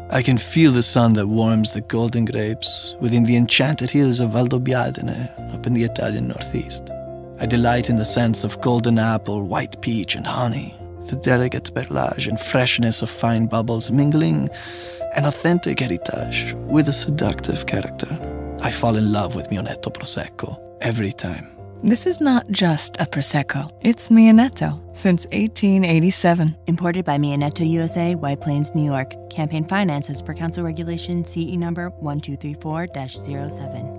I can feel the sun that warms the golden grapes within the enchanted hills of Valdobbiadene up in the Italian northeast. I delight in the scents of golden apple, white peach, and honey, the delicate perlage and freshness of fine bubbles mingling an authentic heritage with a seductive character. I fall in love with Mionetto Prosecco every time. This is not just a Prosecco. It's Mionetto since 1887. Imported by Mionetto USA, White Plains, New York. Campaign finance as per council regulation CE number 1234-07.